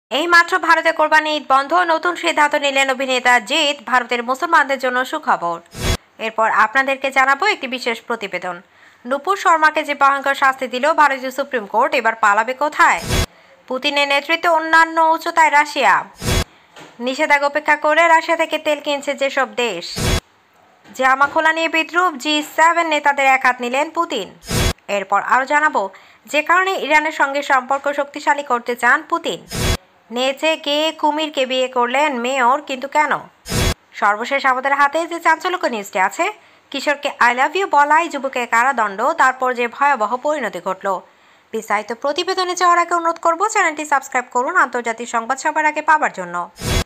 এইমাত্র ভারতে কোরবানি ঈদ বন্ধ, নতুন সিদ্ধান্ত নিলেন অভিনেতা জিৎ। ভারতের মুসলমানদের জন্য সুখবর। এরপর আপনাদেরকে জানাবো একটি বিশেষ প্রতিবেদন। নুপুর শর্মাকে যে ভয়ঙ্কর শাস্তি দিল ভারতীয় সুপ্রিম কোর্ট, এবার পালাবে কোথায়? পুতিনের নেতৃত্বে অন্যান্য উচ্চতায় রাশিয়া। নিষেধাজ্ঞা উপেক্ষা করে রাশিয়া থেকে তেল কিনছে যেসব দেশ। জামা খোলা নিয়ে বিদ্রুপ, G7 নেতাদের এক হাত নিলেন পুতিন। এরপর আরও জানাবো যে কারণে ইরানের সঙ্গে সম্পর্ক শক্তিশালী করতে চান পুতিন। নেচে গিয়ে কুমিরকে বিয়ে করলেন মেয়র, কিন্তু কেন? সর্বশেষ আমাদের হাতে যে চাঞ্চল্যকর নিউজটি আছে, কিশোরকে আই লাভ ইউ বলায় যুবকের কারাদণ্ড, তারপর যে ভয়াবহ পরিণতি ঘটল। বিস্তারিত প্রতিবেদনে যাওয়ার আগে অনুরোধ করব চ্যানেলটি সাবস্ক্রাইব করুন আন্তর্জাতিক সংবাদ সবার আগে পাওয়ার জন্য।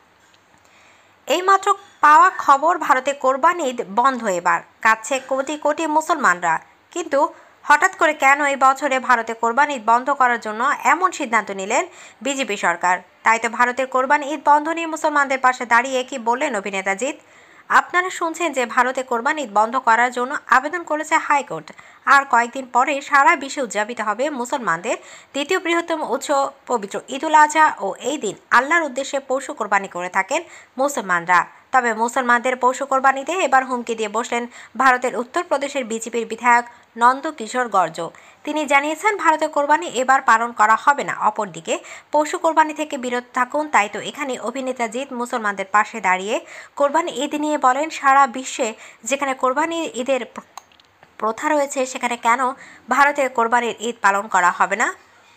এইমাত্র পাওয়া খবর, ভারতে কোরবানি ঈদ বন্ধ। এবার কাছে কোটি কোটি মুসলমানরা, কিন্তু হঠাৎ করে কেন এই বছরে ভারতে কোরবানি ঈদ বন্ধ করার জন্য এমন সিদ্ধান্ত নিলেন বিজেপি সরকার? তাই তো ভারতের কোরবানি ঈদ বন্ধ নিয়ে মুসলমানদের পাশে দাঁড়িয়ে কি বললেন অভিনেতা জিৎ। আপনারা শুনছেন যে ভারতে কোরবানি ঈদ বন্ধ করার জন্য আবেদন করেছে হাইকোর্ট। আর কয়েকদিন পরে সারা বিশ্বে উদযাপিত হবে মুসলমানদের দ্বিতীয় বৃহত্তম উৎসব পবিত্র ঈদুল আজহা, ও এই দিন আল্লাহর উদ্দেশ্যে পশু কোরবানি করে থাকেন মুসলমানরা। তবে মুসলমানদের পশু কোরবানিতে এবার হুমকি দিয়ে বসলেন ভারতের উত্তরপ্রদেশের বিজেপির বিধায়ক নন্দ কিশোর গর্জ। তিনি জানিয়েছেন ভারতে কোরবানি এবার পালন করা হবে না। অপরদিকে পশু কোরবানি থেকে বিরত থাকুন। তাই তো এখানে অভিনেতা জিৎ মুসলমানদের পাশে দাঁড়িয়ে কোরবানি ঈদ নিয়ে বলেন, সারা বিশ্বে যেখানে কোরবানি ঈদের প্রথা রয়েছে সেখানে কেন ভারতে কোরবানির ঈদ পালন করা হবে না?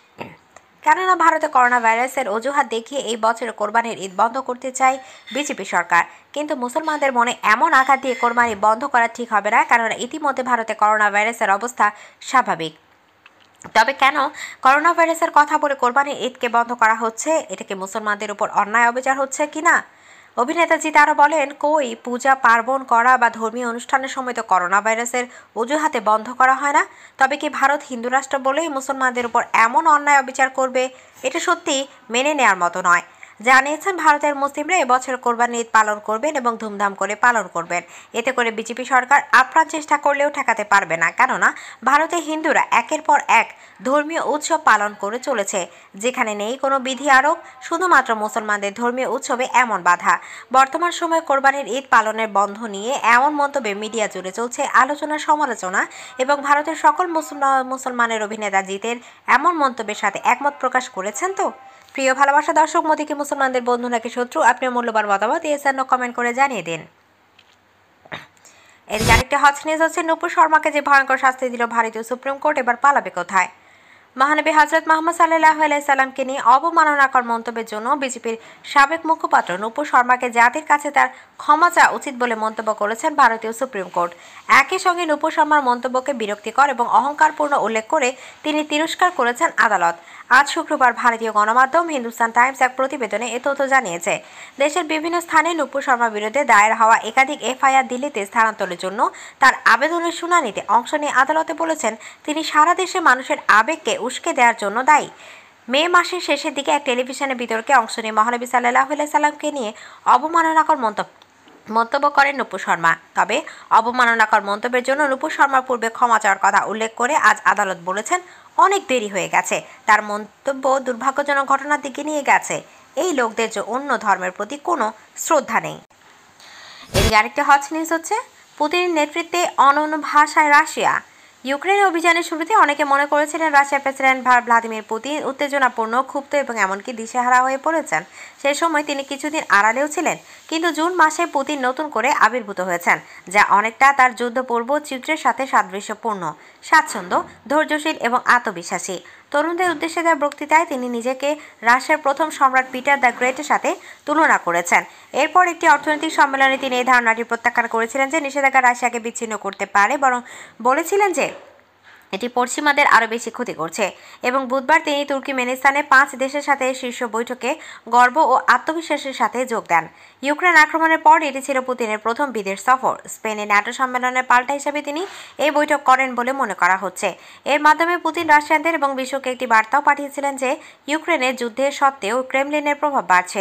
কেননা ভারতে করোনা ভাইরাসের অজুহাত দেখিয়ে এই বছর কোরবানির ঈদ বন্ধ করতে চায় বিজেপি সরকার। কিন্তু মুসলমানদের মনে এমন আঘাত দিয়ে কোরবানি বন্ধ করা ঠিক হবে না, কেননা ইতিমধ্যে ভারতে করোনা ভাইরাসের অবস্থা স্বাভাবিক। তবে কেন করোনা ভাইরাসের কথা বলে কোরবানির ঈদকে বন্ধ করা হচ্ছে? এটা কি মুসলমানদের উপর অন্যায় অবিচার হচ্ছে কিনা? অভিনেতা জিৎ আরও বলেন, কই পূজা পার্বণ করা বা ধর্মীয় অনুষ্ঠানের সময় তো করোনা ভাইরাসের অজুহাতে বন্ধ করা হয় না। তবে কি ভারত হিন্দু রাষ্ট্র বলেই মুসলমানদের উপর এমন অন্যায় অবিচার করবে? এটা সত্যি মেনে নেওয়ার মতো নয়। জানিয়েছেন ভারতের মুসলিমরা এবছর কোরবানি ঈদ পালন করবেন এবং ধুমধাম করে পালন করবেন। এতে করে বিজেপি সরকার আপ্রাণ চেষ্টা করলেও ঠেকাতে পারবে না, কেননা ভারতে হিন্দুরা একের পর এক ধর্মীয় উৎসব পালন করে চলেছে, যেখানে নেই কোনো বিধি আরোপ, শুধুমাত্র মুসলমানদের ধর্মীয় উৎসবে এমন বাধা। বর্তমান সময়ে কোরবানির ঈদ পালনের বন্ধ নিয়ে এমন মন্তব্যে মিডিয়া জুড়ে চলছে আলোচনা সমালোচনা, এবং ভারতের সকল মুসলমানের অভিনেতা জিতের এমন মন্তব্যের সাথে একমত প্রকাশ করেছেন। তো প্রিয় ভালোবাসা দর্শক, মোদি কি মুসলমানদের বন্ধু নাকি শত্রু? আপনার মূল্যবান মতামত কমেন্ট করে জানিয়ে দিন। এর আরেকটি হট নিউজ হচ্ছে, নুপুর শর্মাকে যে ভয়ঙ্কর শাস্তি দিল ভারতীয় সুপ্রিম কোর্ট, এবার পালাবে কোথায়? মহানবী হযরত মুহাম্মদ সাল্লাল্লাহু আলাইহি সাল্লামকে নিয়ে অবমাননাকর মন্তব্যের জন্য বিজেপির সাবেক মুখপাত্র নুপুর শর্মাকে জাতির কাছে তার ক্ষমা চাওয়া উচিত বলে মন্তব্য করেছেন ভারতীয় সুপ্রিম কোর্ট। একই সঙ্গে নুপুর শর্মার মন্তব্যকে বিরক্তিকর এবং অহংকারপূর্ণ উল্লেখ করে তিনি তিরস্কার করেছেন আদালত। আজ শুক্রবার ভারতীয় গণমাধ্যম হিন্দুস্তান টাইমস এক প্রতিবেদনে এ তথ্য জানিয়েছে। দেশের বিভিন্ন স্থানে নুপুর শর্মার বিরুদ্ধে দায়ের হওয়া একাধিক এফআইআর দিল্লিতে স্থানান্তরের জন্য তার আবেদনের শুনানিতে অংশ নিয়ে আদালতে বলেছেন তিনি সারা দেশে মানুষের আবেগকে উস্কে দেওয়ার জন্য দায়ী। মে মাসের শেষের দিকে এক টেলিভিশনের বিতর্কে অংশ নিয়ে মহানবী সাল্লাল্লাহু আলাইহি সাল্লামকে নিয়ে অবমাননাকর মন্তব্য করেন নুপুর শর্মা। তবে অবমাননাকর মন্তব্যের জন্য নুপুর শর্মার পূর্বে ক্ষমা চাওয়ার কথা উল্লেখ করে আজ আদালত বলেছেন অনেক দেরি হয়ে গেছে। তার মন্তব্য দুর্ভাগ্যজনক ঘটনার দিকে নিয়ে গেছে। এই লোকদের যে অন্য ধর্মের প্রতি কোনো শ্রদ্ধা নেই। এর আরেকটি হট নিউজ হচ্ছে, পুতিনের নেতৃত্বে অনন্য ভাষায় রাশিয়া। ইউক্রেন অভিযানের শুরুতে অনেকে মনে করেছিলেন রাশিয়ার প্রেসিডেন্ট ভ্লাদিমির পুতিন উত্তেজনাপূর্ণ, ক্ষুব্ধ এবং এমনকি দিশেহারা হয়ে পড়েছেন। সেই সময় তিনি কিছুদিন আড়ালেও ছিলেন, কিন্তু জুন মাসে পুতিন নতুন করে আবির্ভূত হয়েছেন, যা অনেকটা তার যুদ্ধপূর্ব চিত্রের সাথে সাদৃশ্যপূর্ণ। স্বাচ্ছন্দ্য, ধৈর্যশীল এবং আত্মবিশ্বাসী। তরুণদের উদ্দেশ্যে দেওয়া বক্তৃতায় তিনি নিজেকে রাশিয়ার প্রথম সম্রাট পিটার দ্য গ্রেটের সাথে তুলনা করেছেন। এরপর একটি অর্থনৈতিক সম্মেলনে তিনি এই ধারণাটি প্রত্যাখ্যান করেছিলেন যে নিষেধাজ্ঞা রাশিয়াকে বিচ্ছিন্ন করতে পারে, বরং বলেছিলেন যে এটি পশ্চিমাদের আরও বেশি ক্ষতি করছে। এবং বুধবার তিনি তুর্কমেনিস্তানে 5 দেশের সাথে শীর্ষ বৈঠকে গর্ব ও আত্মবিশ্বাসের সাথে যোগ দেন। ইউক্রেন আক্রমণের পর এটি ছিল পুতিনের প্রথম বিদেশ সফর। স্পেনে ন্যাটো সম্মেলনের পাল্টা হিসেবে তিনি এই বৈঠক করেন বলে মনে করা হচ্ছে। এর মাধ্যমে পুতিন রাশিয়ানদের এবং বিশ্বকে একটি বার্তাও পাঠিয়েছিলেন যে ইউক্রেনের যুদ্ধের সত্ত্বেও ক্রেমলিনের প্রভাব বাড়ছে।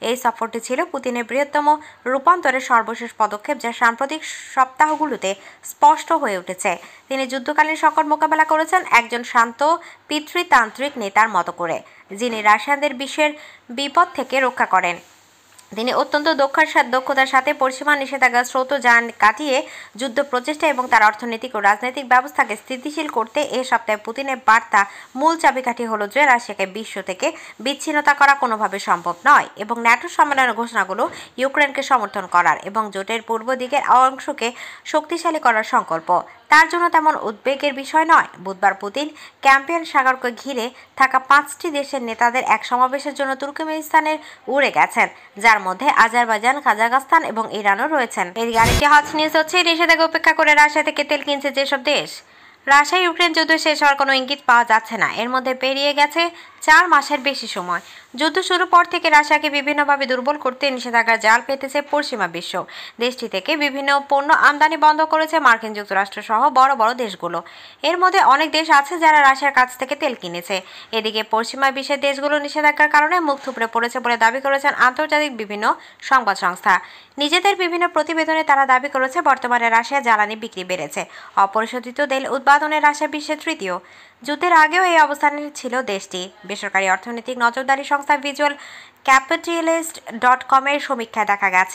এই সফরটি ছিল পুতিনের বৃহত্তম রূপান্তরের সর্বশেষ পদক্ষেপ, যা সাম্প্রতিক সপ্তাহগুলোতে স্পষ্ট হয়ে উঠেছে। তিনি যুদ্ধকালীন সংকট মোকাবেলা করেছেন একজন শান্ত পিতৃতান্ত্রিক নেতার মতো করে, যিনি রাশিয়ানদের বিশ্বের বিপদ থেকে রক্ষা করেন। তিনি অত্যন্ত দক্ষতার সাথে পশ্চিমা নিষেধাজ্ঞার স্রোত যান কাটিয়ে যুদ্ধ প্রচেষ্টা এবং তার অর্থনৈতিক ও রাজনৈতিক ব্যবস্থাকে স্থিতিশীল করতে এ সপ্তাহে পুতিনের বার্তা মূল চাবিকাঠি হলো যে রাশিয়াকে বিশ্ব থেকে বিচ্ছিন্নতা করা কোনোভাবে সম্ভব নয় এবং ন্যাটো সম্মেলনের ঘোষণাগুলো ইউক্রেনকে সমর্থন করার এবং জোটের পূর্ব দিকের অংশকে শক্তিশালী করার সংকল্প তার জন্য তেমন উদ্বেগের বিষয় নয়। বুধবার পুতিন ক্যাম্পিয়ান সাগরকে ঘিরে থাকা 5টি দেশের নেতাদের এক সমাবেশের জন্য তুর্কমেনিস্তানের উড়ে গেছেন, যার মধ্যে আজারবাইজান, কাজাখস্তান এবং ইরানও রয়েছেন। এদিকে আরেকটি হট নিউজ হচ্ছে, নিষেধাজ্ঞা উপেক্ষা করে রাশিয়া থেকে তেল কিনছে যেসব দেশ। রাশিয়া ইউক্রেন যুদ্ধ শেষ হওয়ার কোনো ইঙ্গিত পাওয়া যাচ্ছে না। এর মধ্যে পেরিয়ে গেছে 4 মাসের বেশি সময়। যুদ্ধ শুরুর পর থেকে রাশিয়াকে বিভিন্নভাবে দুর্বল করতে নিষেধাজ্ঞার জাল পেতেছে পশ্চিমা বিশ্ব। দেশটি থেকে বিভিন্ন পণ্য আমদানি বন্ধ করেছে মার্কিন যুক্তরাষ্ট্র সহ বড় বড় দেশগুলো। এর মধ্যে অনেক দেশ আছে যারা রাশিয়ার কাছ থেকে তেল কিনেছে। এদিকে পশ্চিমা বিশ্বের দেশগুলো নিষেধাজ্ঞার কারণে মুখ থুবড়ে পড়েছে বলে দাবি করেছেন আন্তর্জাতিক বিভিন্ন সংবাদ সংস্থা। নিজেদের বিভিন্ন প্রতিবেদনে তারা দাবি করেছে বর্তমানে রাশিয়া জ্বালানি বিক্রি বেড়েছে। অপরিশোধিত তেল উৎপাদনে রাশিয়া বিশ্বের তৃতীয়। যুদ্ধের আগেও এই অবস্থানে ছিল দেশটি। বেসরকারি অর্থনৈতিক নজরদারি সংস্থা ভিজুয়াল ক্যাপিটালিস্ট.com এর সমীক্ষায় দেখা গেছে,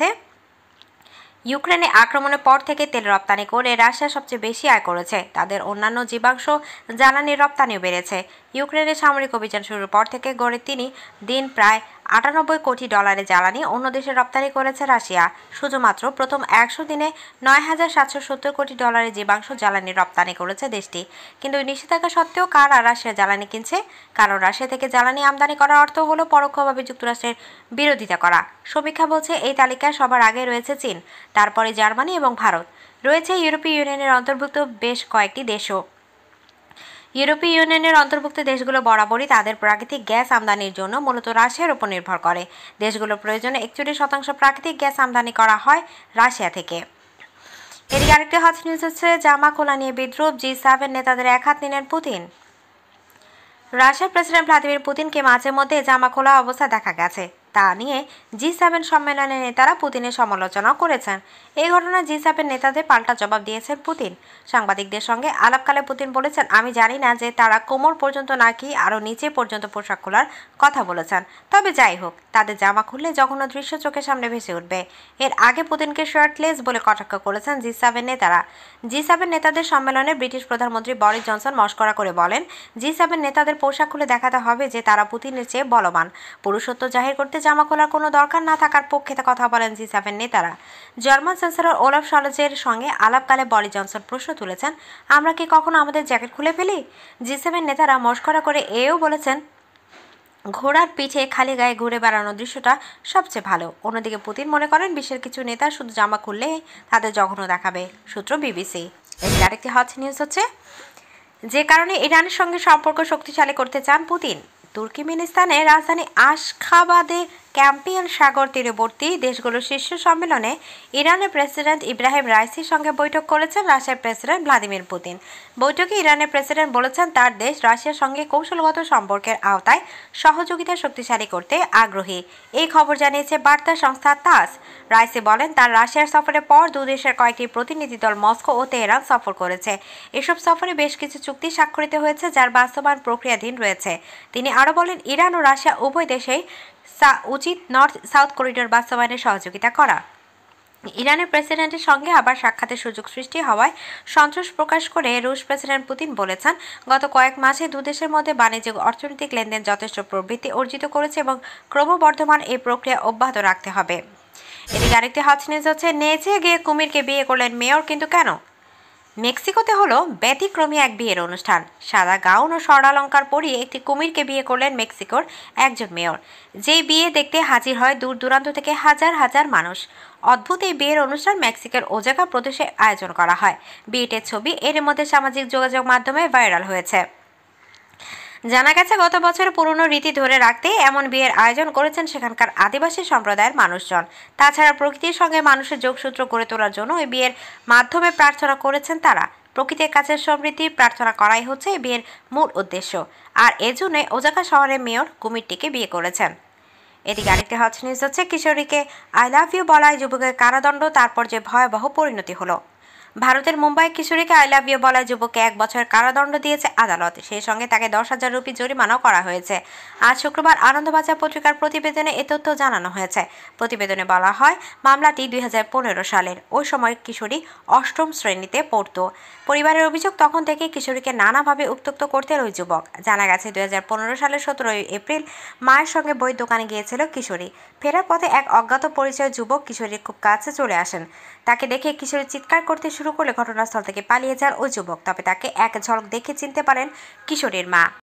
ইউক্রেনে আক্রমণের পর থেকে তেল রপ্তানি করে রাশিয়া সবচেয়ে বেশি আয় করেছে। তাদের অন্যান্য জীবাংশ জ্বালানির রপ্তানিও বেড়েছে। ইউক্রেনের সামরিক অভিযান শুরুর পর থেকে গড়ে দিন প্রায় 98 কোটি ডলারের জ্বালানি অন্য দেশে রপ্তানি করেছে রাশিয়া। শুধুমাত্র প্রথম 100 দিনে 9,770 কোটি ডলারের জীবাংশ জ্বালানি রপ্তানি করেছে দেশটি। কিন্তু নিষেধাজ্ঞা সত্ত্বেও কারা রাশিয়া জ্বালানি কিনছে? কারণ রাশিয়া থেকে জ্বালানি আমদানি করার অর্থ হলো পরোক্ষভাবে যুক্তরাষ্ট্রের বিরোধিতা করা। সমীক্ষা বলছে এই তালিকায় সবার আগে রয়েছে চীন, তারপরে জার্মানি এবং ভারত। রয়েছে ইউরোপীয় ইউনিয়নের অন্তর্ভুক্ত বেশ কয়েকটি দেশও। ইউরোপীয় ইউনিয়নের অন্তর্ভুক্ত দেশগুলো বরাবরই তাদের প্রাকৃতিক গ্যাস আমদানির জন্য মূলত রাশিয়ার উপর নির্ভর করে। দেশগুলোর প্রয়োজনে 41% প্রাকৃতিক গ্যাস আমদানি করা হয় রাশিয়া থেকে। এদিকে আরেকটি হট নিউজ হচ্ছে, জামা খোলা নিয়ে বিদ্রুপ, G7 নেতাদের এক হাত নিলেন পুতিন। রাশিয়ার প্রেসিডেন্ট ভ্লাদিমির পুতিনকে মাঝে মধ্যে জামা খোলা অবস্থা দেখা গেছে। তা নিয়ে G7 সম্মেলনের নেতারা পুতিনের সমালোচনা করেছেন। এই ঘটনায় G7 নেতাদের পাল্টা জবাব দিয়েছেন পুতিন। সাংবাদিকদের সঙ্গে আলাপকালে পুতিন বলেছেন, আমি জানি না যে তারা কোমর পর্যন্ত নাকি আরও নিচে পর্যন্ত পোশাক খোলার কথা বলেছেন। তবে যাই হোক, তাদের জামা খুললে জঘন্য দৃশ্য চোখের সামনে ভেসে উঠবে। এর আগে পুতিনকে শার্টলেস বলে কটাক্ষ করেছেন G7 নেতারা। G7 নেতাদের সম্মেলনে ব্রিটিশ প্রধানমন্ত্রী বরিস জনসন মস্করা করে বলেন, G7 নেতাদের পোশাক খুলে দেখাতে হবে যে তারা পুতিনের চেয়ে বলবান। পুরুষত্ব জাহির করতে জামা খোলার কোনো দরকার না থাকার পক্ষে কথা বলেন G7 নেতারা। জার্মান চ্যান্সেলর ওলাফ শলজের সঙ্গে আলাপকালে বরিস জনসন প্রশ্ন তুলেছেন, আমরা কি কখনো আমাদের জ্যাকেট খুলে ফেলি? G7 নেতারা মস্করা করে এও বলেছেন, ঘোড়ার পিঠে খালি গায়ে ঘুরে বেড়ানোর দৃশ্যটা সবচেয়ে ভালো। অন্যদিকে পুতিন মনে করেন বিশ্বের কিছু নেতা শুধু জামা খুললে তাদের জঘন্য দেখাবে। সূত্র বিবিসি। এর আরেকটি হট নিউজ হচ্ছে, যে কারণে ইরানের সঙ্গে সম্পর্ক শক্তিশালী করতে চান পুতিন। তুর্কমেনিস্তানের রাজধানী আশখাবাদে ক্যাম্পিয়ান সাগর তীরবর্তী দেশগুলোর শীর্ষ সম্মেলনে ইরানের প্রেসিডেন্ট ইব্রাহিম রাইসির সঙ্গে বৈঠক করেছেন রাশিয়ার প্রেসিডেন্ট ভ্লাদিমির পুতিন। বৈঠকে ইরানের প্রেসিডেন্ট বলেছেন তার দেশ রাশিয়ার সঙ্গে কৌশলগত সম্পর্কের আওতায় সহযোগিতা শক্তিশালী করতে আগ্রহী। এই খবর জানিয়েছে বার্তা সংস্থা তাস। রাইসি বলেন, তার রাশিয়ার সফরের পর দুদেশের কয়েকটি প্রতিনিধি দল মস্কো ও তেহরান সফর করেছে। এসব সফরে বেশ কিছু চুক্তি স্বাক্ষরিত হয়েছে, যার বাস্তবায়ন প্রক্রিয়াধীন রয়েছে। তিনি আরও বলেন, ইরান ও রাশিয়া উভয় দেশেই উচিত নর্থ সাউথ করিডোর বাস্তবায়নে সহযোগিতা করা। ইরানের প্রেসিডেন্টের সঙ্গে আবার সাক্ষাতের সুযোগ সৃষ্টি হওয়ায় সন্তোষ প্রকাশ করে রুশ প্রেসিডেন্ট পুতিন বলেছেন, গত কয়েক মাসে দুদেশের মধ্যে বাণিজ্যিক অর্থনৈতিক লেনদেন যথেষ্ট প্রবৃদ্ধি অর্জিত করেছে এবং ক্রমবর্ধমান এই প্রক্রিয়া অব্যাহত রাখতে হবে। এদিকে আরেকটি হট নিউজ হচ্ছে, নেচে গিয়ে কুমিরকে বিয়ে করলেন মেয়র, কিন্তু কেন? মেক্সিকোতে হলো ব্যতিক্রমী এক বিয়ের অনুষ্ঠান। সাদা গাউন ও স্বর্ণালঙ্কার পরিয়ে একটি কুমিরকে বিয়ে করলেন মেক্সিকোর একজন মেয়র। যে বিয়ে দেখতে হাজির হয় দূর দূরান্ত থেকে হাজার হাজার মানুষ। অদ্ভুত এই বিয়ের অনুষ্ঠান মেক্সিকোর ওজাকা প্রদেশে আয়োজন করা হয়। বিয়েটির ছবি এর মধ্যে সামাজিক যোগাযোগ মাধ্যমে ভাইরাল হয়েছে। জানা গেছে, গত বছর পুরনো রীতি ধরে রাখতে এমন বিয়ের আয়োজন করেছেন সেখানকার আদিবাসী সম্প্রদায়ের মানুষজন। তাছাড়া প্রকৃতির সঙ্গে মানুষের যোগসূত্র গড়ে তোলার জন্য এই বিয়ের মাধ্যমে প্রার্থনা করেছেন তারা। প্রকৃতির কাছে সমৃদ্ধি প্রার্থনা করাই হচ্ছে এই বিয়ের মূল উদ্দেশ্য। আর এজন্যই ওজাকা শহরের মেয়র কুমিরটিকে বিয়ে করেছেন। এদিকে আরেকটি হট নিউজ হচ্ছে কিশোরীকে আই লাভ ইউ বলায় যুবকের কারাদণ্ড, তারপর যে ভয়াবহ পরিণতি হলো। ভারতের মুম্বাই কিশোরীকে আই লাভ ইউ বলায় যুবককে 1 বছরের কারাদণ্ড দিয়েছে আদালত। সেই সঙ্গে তাকে 10,000 রুপি জরিমানাও করা হয়েছে। আজ শুক্রবার আনন্দবাজার পত্রিকার প্রতিবেদনে এ তথ্য জানানো হয়েছে। প্রতিবেদনে বলা হয়, মামলাটি 2015 সালের। ওই সময় কিশোরী 8ম শ্রেণীতে পড়তো। পরিবারের অভিযোগ, তখন থেকে কিশোরীকে নানাভাবে উত্ত্যক্ত করতেন ওই যুবক। জানা গেছে 2015 সালের 17 এপ্রিল মায়ের সঙ্গে বইয়ের দোকানে গিয়েছিল কিশোরী। ফেরার পথে এক অজ্ঞাত পরিচয় যুবক কিশোরীর খুব কাছে চলে আসেন। তাকে দেখে কিশোরী চিৎকার করতে শুরু করলে ঘটনাস্থল থেকে পালিয়ে যান ওই যুবক। তবে তাকে এক ঝলক দেখে চিনতে পারেন কিশোরীর মা।